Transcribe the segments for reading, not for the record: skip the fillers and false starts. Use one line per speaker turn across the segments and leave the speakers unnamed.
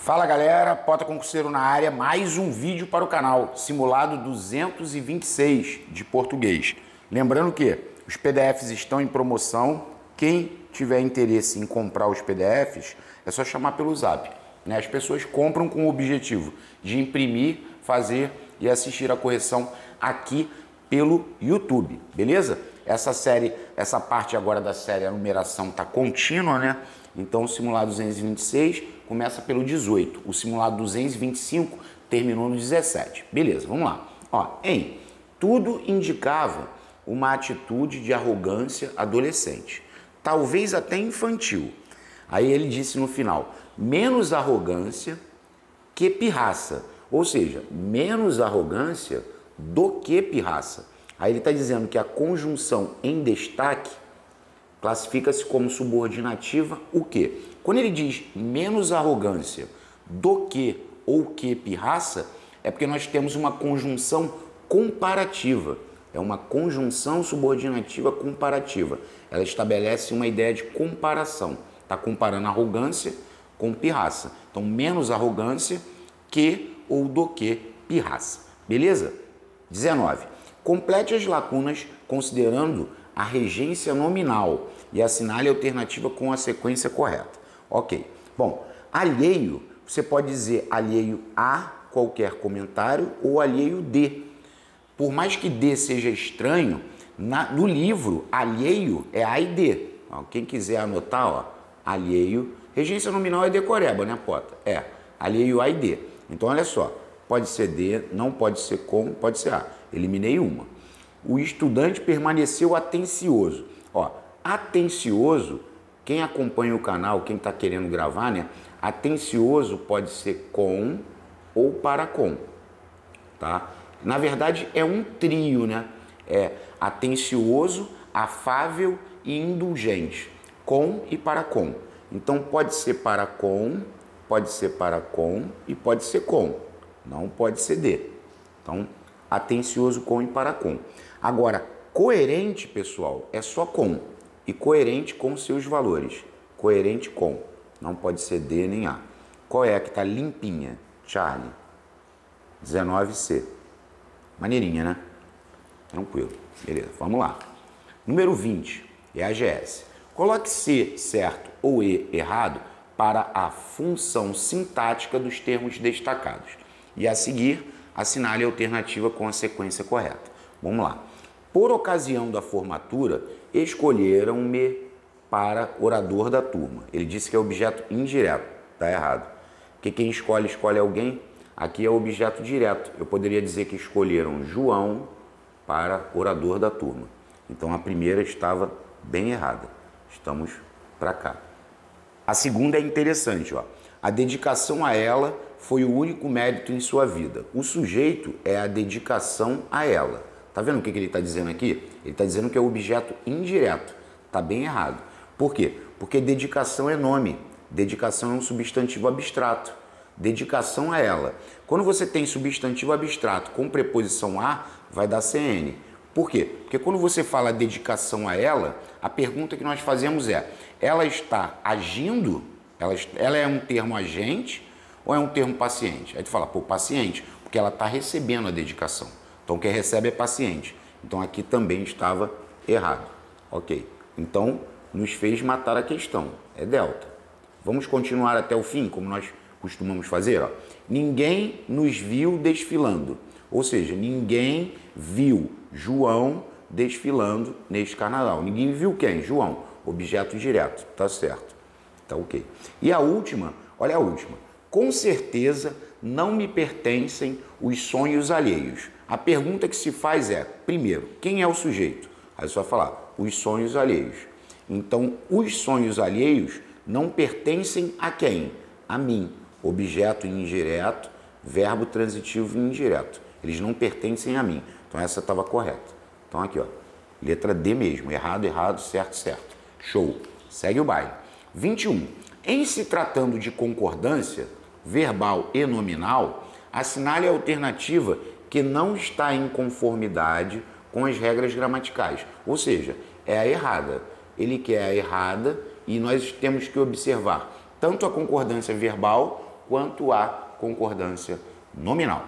Fala galera, Pota Concurseiro na área, mais um vídeo para o canal, simulado 226 de português. Lembrando que os PDFs estão em promoção, quem tiver interesse em comprar os PDFs é só chamar pelo Zap. As pessoas compram com o objetivo de imprimir, fazer e assistir a correção aqui pelo YouTube, beleza? Essa parte agora da série, a numeração está contínua, né? Então o simulado 226 começa pelo 18, o simulado 225 terminou no 17. Beleza, vamos lá. Tudo indicava uma atitude de arrogância adolescente, talvez até infantil. Aí ele disse no final, menos arrogância que pirraça, ou seja, menos arrogância do que pirraça. Aí ele está dizendo que a conjunção em destaque classifica-se como subordinativa o quê? Quando ele diz menos arrogância do que ou que pirraça, é porque nós temos uma conjunção comparativa. É uma conjunção subordinativa comparativa. Ela estabelece uma ideia de comparação. Está comparando arrogância com pirraça. Então, menos arrogância que ou do que pirraça. Beleza? 19. Complete as lacunas considerando a regência nominal e assinale a alternativa com a sequência correta. Ok. Bom, alheio, você pode dizer alheio a qualquer comentário ou alheio de. Por mais que de seja estranho, no livro, alheio é a e de. Quem quiser anotar, alheio, regência nominal é decoreba, né, Pota? Alheio a e de. Então, olha só, pode ser de, não pode ser com, pode ser a. Eliminei uma. O estudante permaneceu atencioso. Atencioso, quem acompanha o canal, quem está querendo gravar, né? Atencioso pode ser com ou para com, tá? Na verdade, é um trio, né? É atencioso, afável e indulgente. Com e para com. Então, pode ser para com, pode ser para com e pode ser com. Não pode ser de. Então, atencioso com e para com. Agora, coerente, pessoal, é só com. E coerente com seus valores. Coerente com. Não pode ser de nem a. Qual é a que está limpinha? Charlie. 19C. Maneirinha, né? Tranquilo. Beleza, vamos lá. Número 20 é a GS. Coloque C certo ou E errado para a função sintática dos termos destacados. E a seguir, assinale a alternativa com a sequência correta. Vamos lá. Por ocasião da formatura, escolheram-me para orador da turma. Ele disse que é objeto indireto. Está errado. Porque quem escolhe alguém. Aqui é objeto direto. Eu poderia dizer que escolheram João para orador da turma. Então a primeira estava bem errada. Estamos para cá. A segunda é interessante. A dedicação a ela foi o único mérito em sua vida. O sujeito é a dedicação a ela. Tá vendo o que ele está dizendo aqui? Ele está dizendo que é objeto indireto. Tá bem errado. Por quê? Porque dedicação é nome. Dedicação é um substantivo abstrato. Dedicação a ela. Quando você tem substantivo abstrato com preposição a, vai dar CN. Por quê? Porque quando você fala dedicação a ela, a pergunta que nós fazemos é, ela está agindo? Ela é um termo agente ou é um termo paciente? Aí tu fala, paciente, porque ela está recebendo a dedicação. Então, quem recebe é paciente. Então, aqui também estava errado. Ok. Então, nos fez matar a questão. É delta. Vamos continuar até o fim, como nós costumamos fazer. Ninguém nos viu desfilando. Ou seja, ninguém viu João desfilando neste carnaval. Ninguém viu quem? João. Objeto direto. Tá certo. Tá ok. E a última, olha a última. Com certeza não me pertencem os sonhos alheios. A pergunta que se faz é, primeiro, quem é o sujeito? Aí você vai falar, os sonhos alheios. Então, os sonhos alheios não pertencem a quem? A mim. Objeto indireto, verbo transitivo indireto. Eles não pertencem a mim. Então, essa estava correta. Então, aqui, letra D mesmo. Errado, errado, certo, certo. Show. Segue o baile. 21. Em se tratando de concordância, verbal e nominal, assinale a alternativa que não está em conformidade com as regras gramaticais. Ou seja, é a errada. Ele quer a errada e nós temos que observar tanto a concordância verbal quanto à concordância nominal.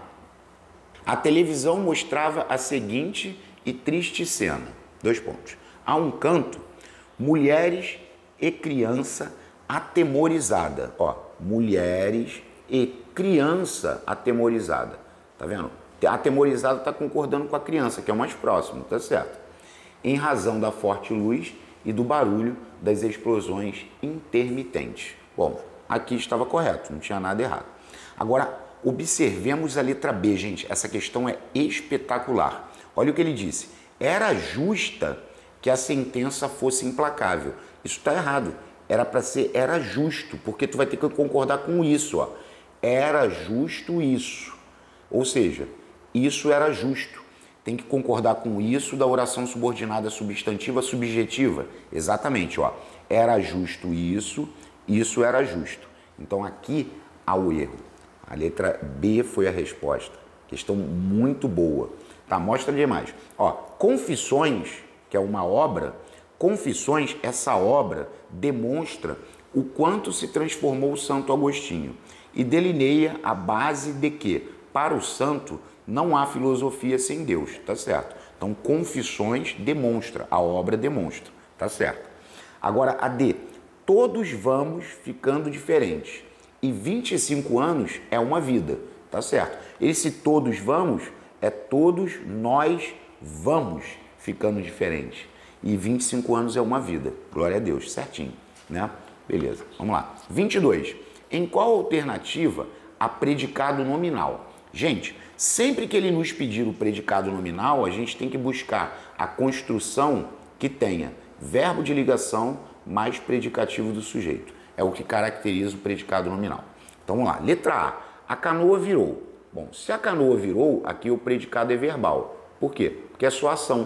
A televisão mostrava a seguinte e triste cena. 2 pontos. A um canto, mulheres e criança atemorizada. Ó, mulheres e criança atemorizada. Tá vendo? A atemorizada está concordando com a criança, que é o mais próximo, tá certo? Em razão da forte luz e do barulho das explosões intermitentes. Bom, aqui estava correto, não tinha nada errado. Agora, observemos a letra B, gente. Essa questão é espetacular. Olha o que ele disse. Era justa que a sentença fosse implacável. Isso está errado. Era para ser, era justo, porque tu vai ter que concordar com isso, ó. Era justo isso. Ou seja, isso era justo. Tem que concordar com isso da oração subordinada substantiva subjetiva. Exatamente, ó. Era justo isso, isso era justo. Então aqui há o erro. A letra B foi a resposta. Questão muito boa. Tá, mostra demais. Ó, Confissões, que é uma obra, Confissões, essa obra demonstra o quanto se transformou o Santo Agostinho e delineia a base de que, para o santo, não há filosofia sem Deus, tá certo? Então, Confissões demonstra, a obra demonstra, tá certo? Agora, a D, todos vamos ficando diferentes e 25 anos é uma vida, tá certo? Esse todos vamos é todos nós vamos ficando diferentes e 25 anos é uma vida, glória a Deus, certinho, né? Beleza, vamos lá. 22, em qual alternativa há predicado nominal? Gente, sempre que ele nos pedir o predicado nominal, a gente tem que buscar a construção que tenha verbo de ligação mais predicativo do sujeito. É o que caracteriza o predicado nominal. Então vamos lá. Letra A canoa virou. Bom, se a canoa virou, aqui o predicado é verbal. Por quê? Porque é só ação.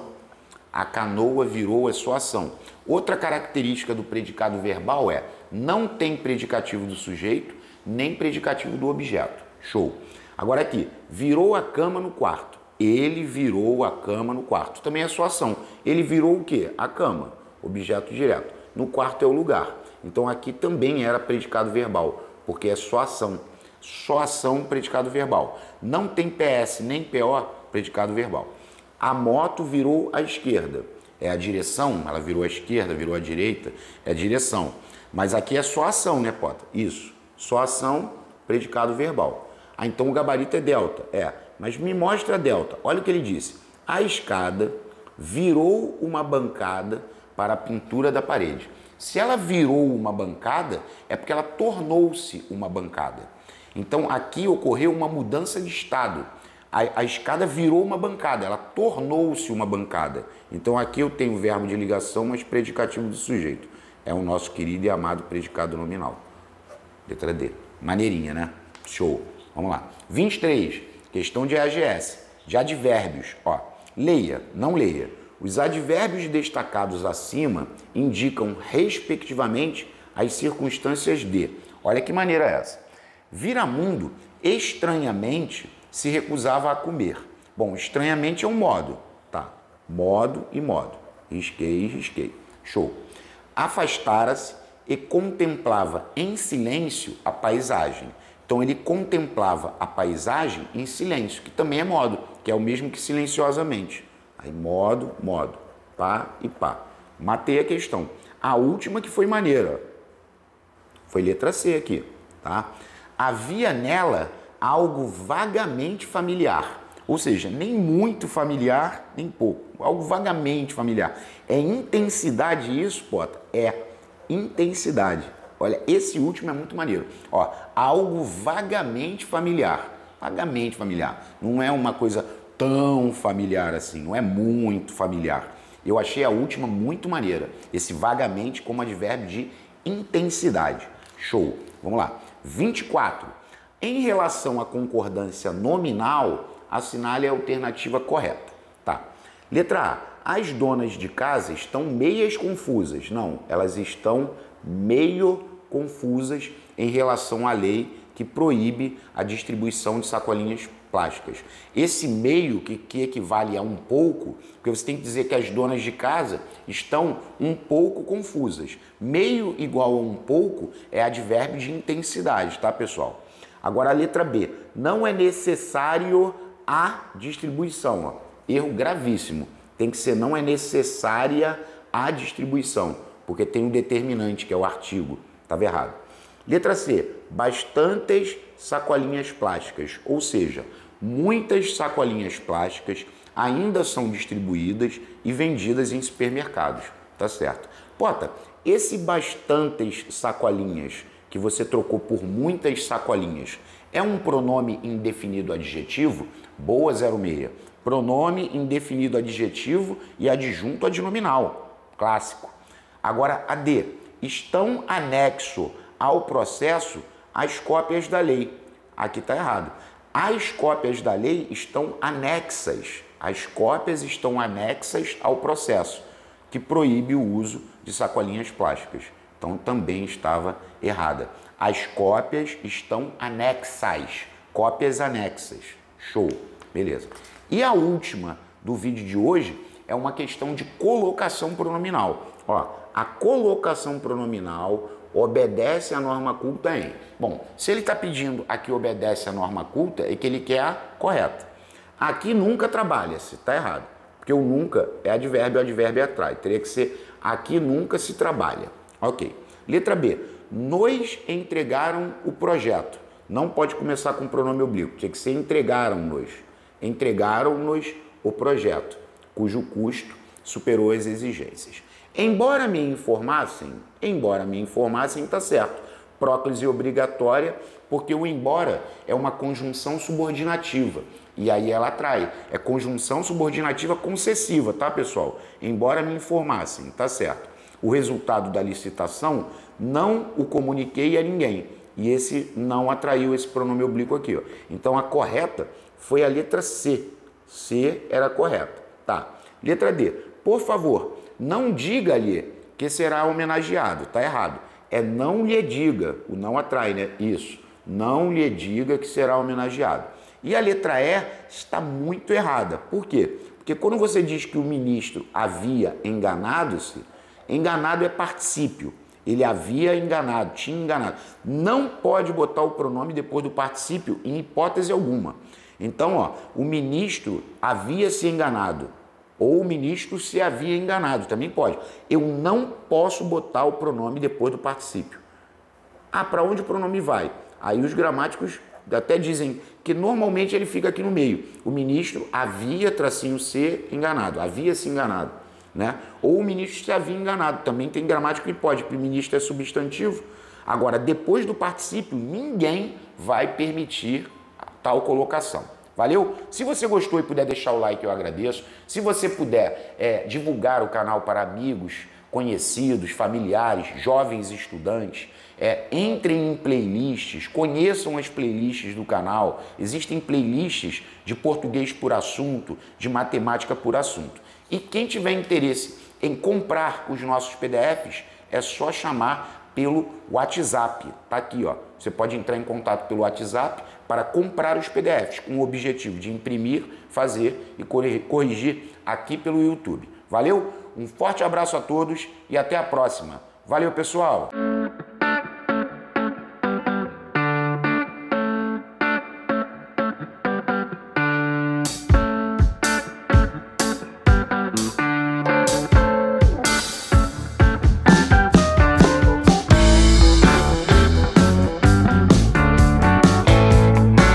A canoa virou é só ação. Outra característica do predicado verbal é não tem predicativo do sujeito, nem predicativo do objeto. Show. Agora aqui, virou a cama no quarto. Ele virou a cama no quarto. Também é só ação. Ele virou o quê? A cama. Objeto direto. No quarto é o lugar. Então aqui também era predicado verbal, porque é só ação. Só ação, predicado verbal. Não tem PS nem PO, predicado verbal. A moto virou à esquerda. É a direção, ela virou à esquerda, virou à direita, é a direção. Mas aqui é só ação, né, Pota? Isso. Só ação, predicado verbal. Ah, então o gabarito é delta. É, mas me mostra a delta. Olha o que ele disse. A escada virou uma bancada para a pintura da parede. Se ela virou uma bancada, é porque ela tornou-se uma bancada. Então aqui ocorreu uma mudança de estado. A escada virou uma bancada, ela tornou-se uma bancada. Então aqui eu tenho o verbo de ligação, mas predicativo do sujeito. É o nosso querido e amado predicado nominal. Letra D. Maneirinha, né? Show. Vamos lá. 23. Questão de AGS. De advérbios. Ó, leia, não leia. Os advérbios destacados acima indicam, respectivamente, as circunstâncias de. Olha que maneira é essa. Viramundo, estranhamente, se recusava a comer. Bom, estranhamente é um modo, tá? Modo e modo. Risquei, risquei. Show. Afastara-se e contemplava em silêncio a paisagem. Então ele contemplava a paisagem em silêncio, que também é modo, que é o mesmo que silenciosamente. Aí modo, modo, pá e pá. Matei a questão. A última que foi maneira, foi letra C aqui, tá? Havia nela algo vagamente familiar, ou seja, nem muito familiar, nem pouco, algo vagamente familiar. É intensidade isso, Pota? É intensidade. Olha, esse último é muito maneiro. Ó, algo vagamente familiar. Vagamente familiar. Não é uma coisa tão familiar assim, não é muito familiar. Eu achei a última muito maneira. Esse vagamente como advérbio de intensidade. Show. Vamos lá. 24. Em relação à concordância nominal, assinale a alternativa correta. Tá. Letra A. As donas de casa estão meias confusas. Não, elas estão meio confusas em relação à lei que proíbe a distribuição de sacolinhas plásticas. Esse meio que equivale a um pouco, porque você tem que dizer que as donas de casa estão um pouco confusas. Meio igual a um pouco é advérbio de intensidade, tá, pessoal? Agora a letra B, não é necessário a distribuição, ó. Erro gravíssimo. Tem que ser não é necessária a distribuição, porque tem um determinante que é o artigo. Estava errado. Letra C, bastantes sacolinhas plásticas, ou seja, muitas sacolinhas plásticas ainda são distribuídas e vendidas em supermercados. Tá certo. Pota, esse bastantes sacolinhas que você trocou por muitas sacolinhas é um pronome indefinido adjetivo? Boa 06. Pronome indefinido adjetivo e adjunto adnominal. Clássico. Agora a D. Estão anexo ao processo as cópias da lei. Aqui está errado. As cópias da lei estão anexas. As cópias estão anexas ao processo, que proíbe o uso de sacolinhas plásticas. Então também estava errada. As cópias estão anexas. Cópias anexas. Show. Beleza. E a última do vídeo de hoje é uma questão de colocação pronominal. Ó, a colocação pronominal obedece à norma culta em. Bom, se ele está pedindo aqui obedece à norma culta, é que ele quer a correta. Aqui nunca trabalha-se, está errado. Porque o nunca é advérbio, o advérbio atrai. Teria que ser aqui nunca se trabalha. Ok. Letra B. Nos entregaram o projeto. Não pode começar com pronome oblíquo. Tinha que ser entregaram-nos. Entregaram-nos o projeto, cujo custo superou as exigências. Embora me informassem, tá certo. Próclise obrigatória, porque o embora é uma conjunção subordinativa. E aí ela atrai. É conjunção subordinativa concessiva, tá, pessoal? Embora me informassem, tá certo. O resultado da licitação não o comuniquei a ninguém. E esse não atraiu esse pronome oblíquo aqui, ó. Então a correta foi a letra C. C era a correta. Tá. Letra D. Por favor, não diga-lhe que será homenageado. Tá errado. É não lhe diga. O não atrai, né? Isso. Não lhe diga que será homenageado. E a letra E está muito errada. Por quê? Porque quando você diz que o ministro havia enganado-se, enganado é particípio. Ele havia enganado, tinha enganado. Não pode botar o pronome depois do particípio em hipótese alguma. Então, ó, o ministro havia se enganado. Ou o ministro se havia enganado, também pode. Eu não posso botar o pronome depois do particípio. Ah, para onde o pronome vai? Aí os gramáticos até dizem que normalmente ele fica aqui no meio. O ministro havia, tracinho se, enganado. Havia se enganado, né? Ou o ministro se havia enganado. Também tem gramático que pode, porque o ministro é substantivo. Agora, depois do particípio, ninguém vai permitir tal colocação. Valeu? Se você gostou e puder deixar o like, eu agradeço. Se você puder divulgar o canal para amigos, conhecidos, familiares, jovens estudantes, entrem em playlists, conheçam as playlists do canal. Existem playlists de português por assunto, de matemática por assunto. E quem tiver interesse em comprar os nossos PDFs, é só chamar pelo WhatsApp. Tá aqui, ó. Você pode entrar em contato pelo WhatsApp para comprar os PDFs com o objetivo de imprimir, fazer e corrigir aqui pelo YouTube. Valeu? Um forte abraço a todos e até a próxima. Valeu, pessoal!